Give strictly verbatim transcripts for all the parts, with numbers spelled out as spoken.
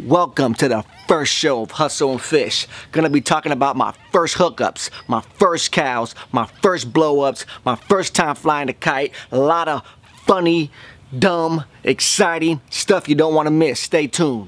Welcome to the first show of Hustle and Fish. Gonna be talking about my first hookups, my first cows, my first blow-ups, my first time flying a kite. A lot of funny, dumb, exciting stuff you don't want to miss. Stay tuned.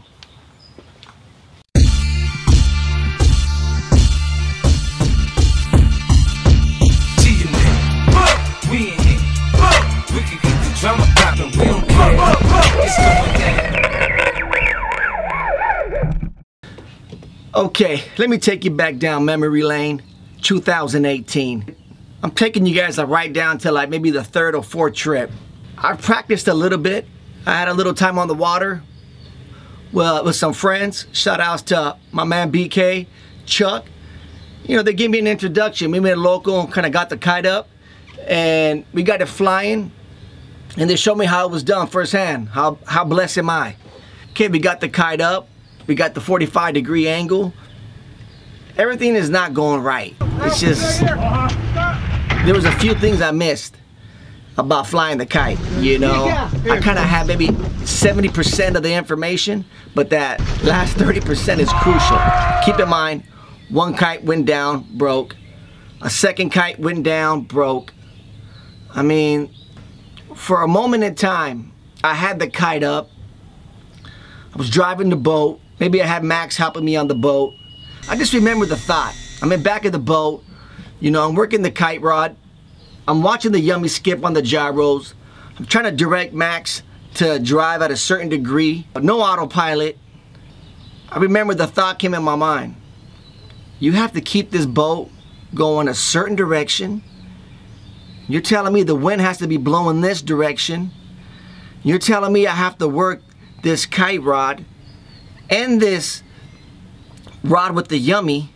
Okay, let me take you back down memory lane, two thousand eighteen. I'm taking you guys right down to like maybe the third or fourth trip. I practiced a little bit. I had a little time on the water well, with some friends. Shout outs to my man B K, Chuck. You know, they gave me an introduction. We met a local, kind of got the kite up, and we got it flying. And they showed me how it was done firsthand. How, how blessed am I? Okay, we got the kite up. We got the forty-five degree angle. Everything is not going right. It's just, there was a few things I missed about flying the kite, you know. I kind of had maybe seventy percent of the information, but that last thirty percent is crucial. Keep in mind, one kite went down, broke. A second kite went down, broke. I mean, for a moment in time, I had the kite up. I was driving the boat. Maybe I had Max helping me on the boat. I just remember the thought. I'm in back of the boat. You know, I'm working the kite rod. I'm watching the Yummy skip on the gyros. I'm trying to direct Max to drive at a certain degree. No autopilot. I remember the thought came in my mind. You have to keep this boat going a certain direction. You're telling me the wind has to be blowing this direction. You're telling me I have to work this kite rod and this rod with the Yummy,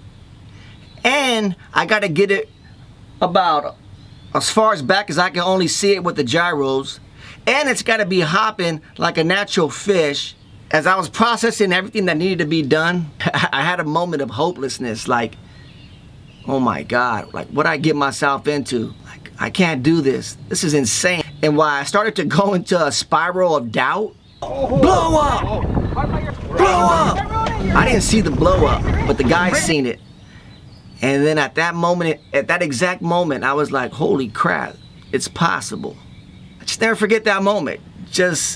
and I gotta get it about as far as back as I can only see it with the gyros, and it's gotta be hopping like a natural fish. As I was processing everything that needed to be done, I had a moment of hopelessness, like, oh my God, like what I get myself into. Like, I can't do this. This is insane. And why I started to go into a spiral of doubt. Blow up! Blow up! I didn't see the blow up, but the guy seen it. And then at that moment, at that exact moment, I was like, holy crap, it's possible. I just never forget that moment. Just,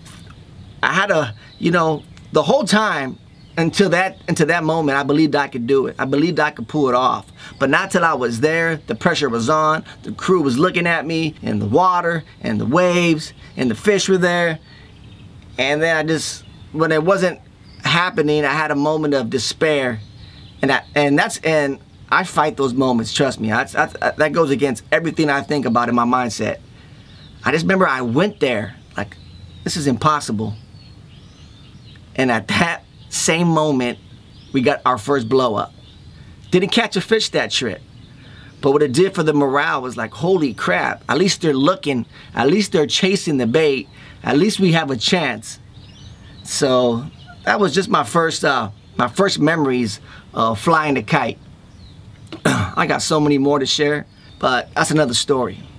I had a, you know, the whole time until that, until that moment, I believed I could do it. I believed I could pull it off. But not till I was there, the pressure was on, the crew was looking at me, and the water, and the waves, and the fish were there. And then I just, when it wasn't happening, I had a moment of despair, and I, and that's and I fight those moments. Trust me, I, I, that goes against everything I think about in my mindset. I just remember I went there like, this is impossible. And at that same moment, we got our first blow up. Didn't catch a fish that trip, but what it did for the morale was like, holy crap! At least they're looking. At least they're chasing the bait. At least we have a chance. So that was just my first, uh, my first memories of flying the kite. I got so many more to share, but that's another story.